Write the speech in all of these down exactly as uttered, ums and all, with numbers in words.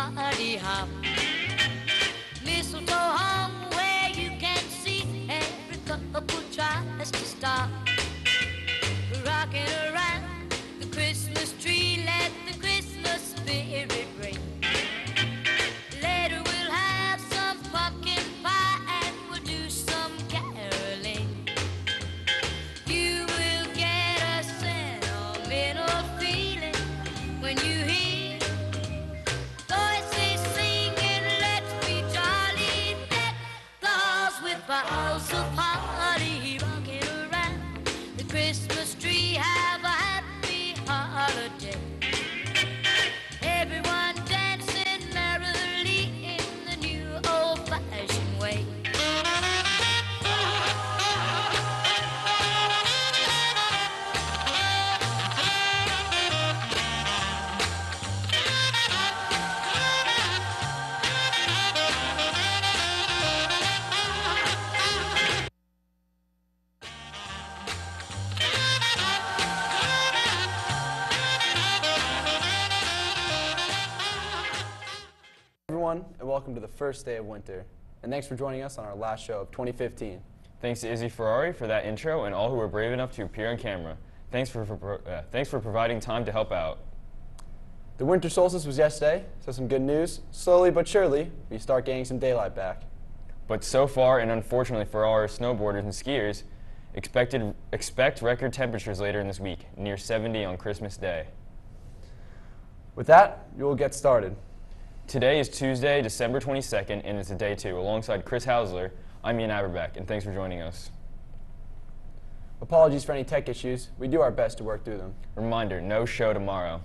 party hop. Mistletoe hung where you can see every couple tries to stop. Rocking around the Christmas tree, let the Christmas spirit ring. Later we'll have some pumpkin pie and we'll do some caroling. You will get a sentimental feeling when you hear voices singing, let's be jolly, deck the halls with boughs of holly. Rocking around the Christmas tree, have a happy holiday. Everyone dancing merrily in the new old-fashioned way. Everyone, and welcome to the first day of winter. And thanks for joining us on our last show of twenty fifteen. Thanks to Izzy Ferrari for that intro and all who were brave enough to appear on camera. Thanks for, for, uh, thanks for providing time to help out. The winter solstice was yesterday, so some good news. Slowly but surely, we start getting some daylight back. But so far, and unfortunately for all our snowboarders and skiers, expected, expect record temperatures later in this week, near seventy on Christmas Day. With that, we will get started. Today is Tuesday, December twenty-second, and it's a day two. Alongside Chris Hausler, I'm Ian Aberbeck, and thanks for joining us. Apologies for any tech issues. We do our best to work through them. Reminder, no show tomorrow.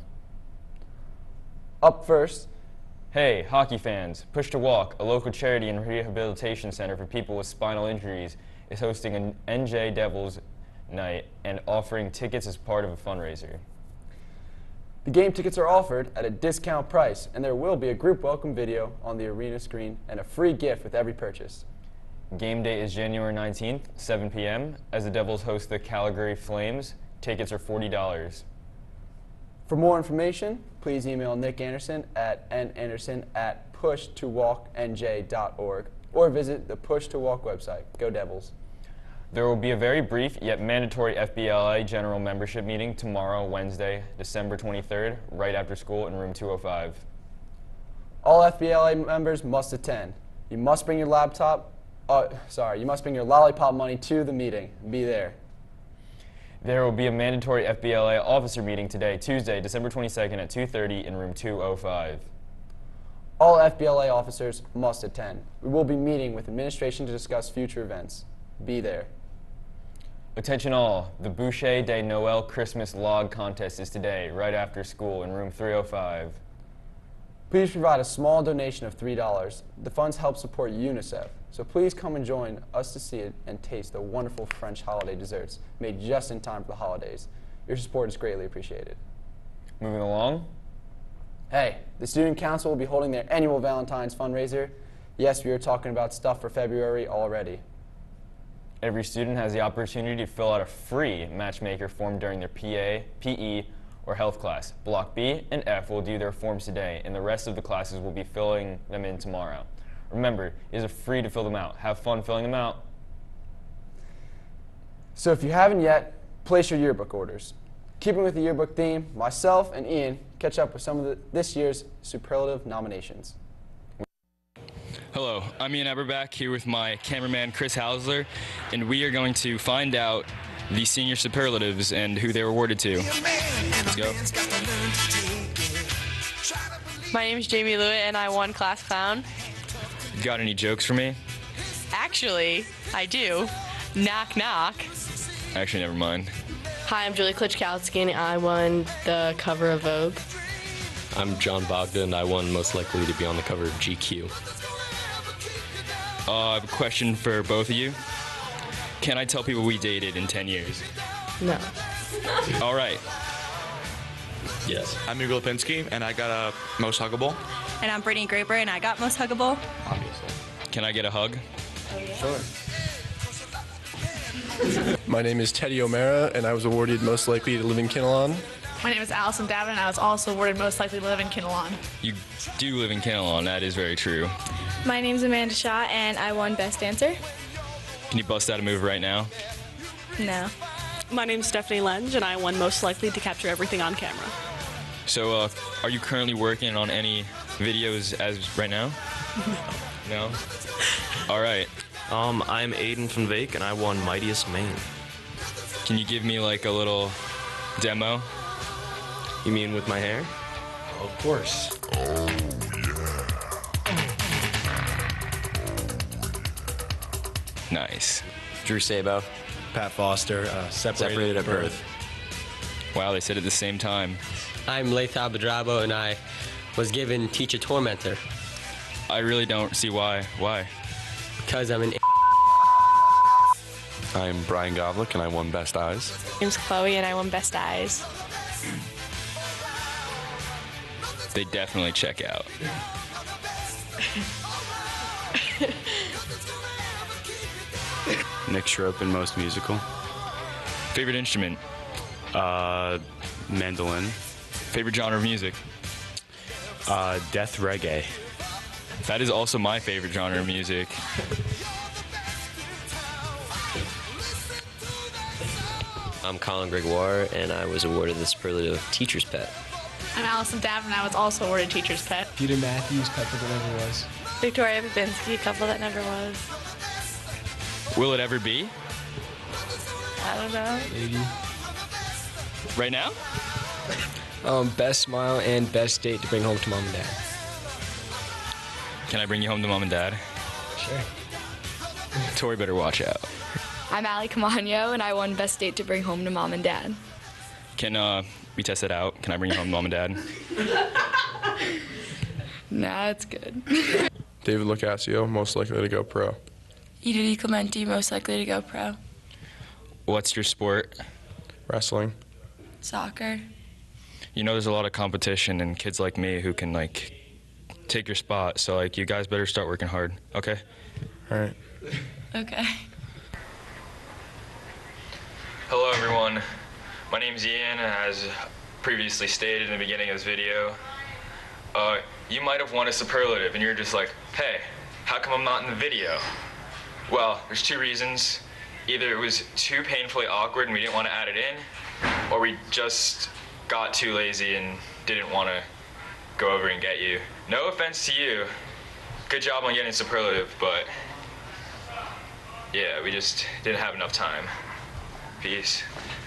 Up first, hey, hockey fans, Push to Walk, a local charity and rehabilitation center for people with spinal injuries, is hosting an N J Devils night and offering tickets as part of a fundraiser. the game tickets are offered at a discount price, and there will be a group welcome video on the arena screen and a free gift with every purchase. Game day is January nineteenth, seven p m As the Devils host the Calgary Flames, tickets are forty dollars. For more information, please email Nick Anderson at nanderson at push to walk n j dot org or visit the Push to Walk website. Go Devils. There will be a very brief yet mandatory F B L A general membership meeting tomorrow, Wednesday, December twenty-third, right after school in room two oh five. All F B L A members must attend. You must bring your laptop, uh, sorry, you must bring your lollipop money to the meeting. Be there. There will be a mandatory F B L A officer meeting today, Tuesday, December twenty-second at two thirty in room two oh five. All F B L A officers must attend. We will be meeting with administration to discuss future events. Be there. Attention all, the Boucher de Noël Christmas Log Contest is today, right after school in room three oh five. Please provide a small donation of three dollars. The funds help support UNICEF, so please come and join us to see it and taste the wonderful French holiday desserts made just in time for the holidays. Your support is greatly appreciated. Moving along. Hey, the Student Council will be holding their annual Valentine's fundraiser. Yes, we are talking about stuff for February already. Every student has the opportunity to fill out a free matchmaker form during their P A, P E, or health class. Block B and F will do their forms today, and the rest of the classes will be filling them in tomorrow. Remember, it is free to fill them out. Have fun filling them out. So if you haven't yet, place your yearbook orders. Keeping with the yearbook theme, myself and Ian catch up with some of the, this year's superlative nominations. Hello, I'm Ian Aberbeck here with my cameraman Chris Hausler, and we are going to find out the senior superlatives and who they were awarded to. Let's go. My name is Jamie Lewitt, and I won Class Clown. Got any jokes for me? Actually, I do. Knock, knock. Actually, never mind. Hi, I'm Julie Klitschkowski, and I won the cover of Vogue. I'm John Bogdan. I won Most Likely to Be on the Cover of G Q. Uh, I have a question for both of you. Can I tell people we dated in ten years? No. All right. Yes. I'm Hugo Lipinski, and I got a Most Huggable. And I'm Brittany Graper, and I got Most Huggable. Obviously. Can I get a hug? Sure. My name is Teddy O'Mara, and I was awarded Most Likely to Live in Kinnelon. My name is Allison Davin, and I was also awarded most likely to live in Kinnelon. You do live in Kinnelon, that is very true. My name's Amanda Shaw, and I won Best Dancer. Can you bust out a move right now? No. My name's Stephanie Lenge, and I won most likely to capture everything on camera. So, uh, are you currently working on any videos as right now? No. No? All right. Um, I'm Aiden from Vake, and I won Mightiest Maine. Can you give me like a little demo? You mean with my hair? Of course. Oh, yeah. Nice. Drew Sabo. Pat Foster, uh, separated, separated at birth. birth. Wow, they said it at the same time. I'm Lathal Bedrabo, and I was given Teacher Tormentor. I really don't see why. Why? Because I'm an I'm Brian Govlick, and I won Best Eyes. My name's Chloe, and I won Best Eyes. They definitely check out. Nick Schroep in Most Musical. Favorite instrument? Uh, mandolin. Favorite genre of music? Uh, death reggae. That is also my favorite genre of music. I'm Colin Gregoire, and I was awarded the superlative Teacher's Pet. I'm Allison Davin, and I was also awarded Teacher's Pet. Peter Matthews, couple that never was. Victoria Babinski, couple that never was. Will it ever be? I don't know. Maybe. Right now? Um, best smile and best date to bring home to mom and dad. Can I bring you home to mom and dad? Sure. Tori better watch out. I'm Allie Camano, and I won Best Date to bring home to mom and dad. Can uh, we test it out? Can I bring you home to mom and dad? Nah, it's good. David Locascio, most likely to go pro. Edie Clementi, most likely to go pro. What's your sport? Wrestling. Soccer. You know, there's a lot of competition and kids like me who can like take your spot. So like, you guys better start working hard. Okay? All right. Okay. Hello, everyone. My name's Ian, as previously stated in the beginning of this video. Uh, you might have won a superlative, and you're just like, hey, how come I'm not in the video? Well, there's two reasons. Either it was too painfully awkward and we didn't want to add it in, or we just got too lazy and didn't want to go over and get you. No offense to you. Good job on getting superlative, but yeah, we just didn't have enough time. Peace.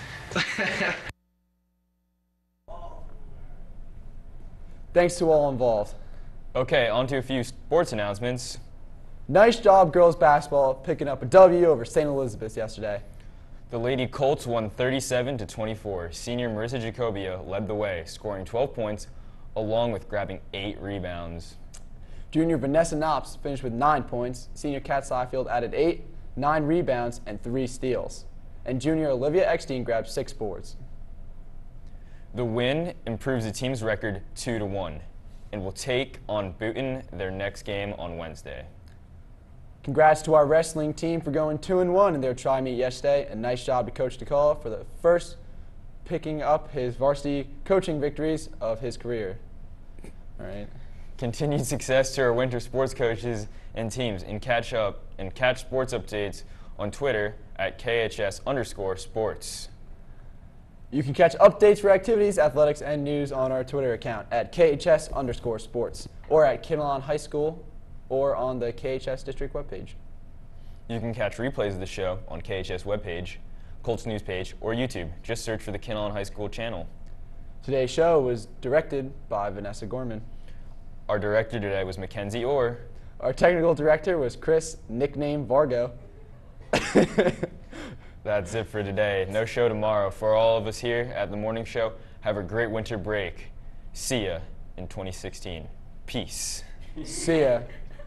Thanks to all involved. Okay, on to a few sports announcements. Nice job, girls basketball, picking up a W over Saint Elizabeth's yesterday. The Lady Colts won thirty-seven to twenty-four. Senior Marissa Jacobia led the way, scoring twelve points, along with grabbing eight rebounds. Junior Vanessa Knops finished with nine points. Senior Kat Seifield added eight, nine rebounds, and three steals. And junior Olivia Eckstein grabbed six boards. The win improves the team's record two to one and will take on Boonton their next game on Wednesday. Congrats to our wrestling team for going two and one in their tri-meet yesterday, and nice job to Coach DeCall for the first picking up his varsity coaching victories of his career. All right. Continued success to our winter sports coaches and teams, and catch up and catch sports updates on Twitter at K H S underscore sports. You can catch updates for activities, athletics, and news on our Twitter account at K H S underscore sports or at Kinnelon High School or on the K H S District webpage. You can catch replays of the show on K H S webpage, Colts news page, or YouTube. Just search for the Kinnelon High School channel. Today's show was directed by Vanessa Gorman. Our director today was Mackenzie Orr. Our technical director was Chris, nicknamed Vargo. That's it for today. No show tomorrow. For all of us here at the morning show, have a great winter break. See ya in twenty sixteen. Peace. See ya.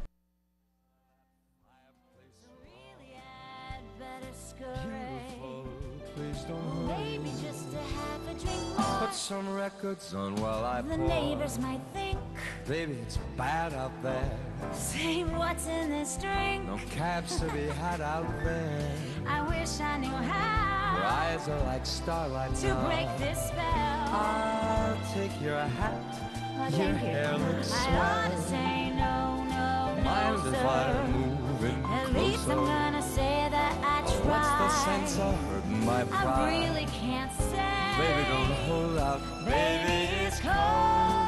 Put some records on while I The pour. neighbors might think, Baby, it's bad out there. say what's in this drink. No cabs to be had out there. I wish I knew how. Where I eyes are like starlight to now. break this spell. I'll take your hat. Oh, Your thank you. hair looks I swell. ought to say no, no, Mind no, if sir. I'm moving At closer? least I'm gonna say that I tried. What's the sense of hurting my pride? I really can't say. Baby, don't hold out. Baby, it's cold.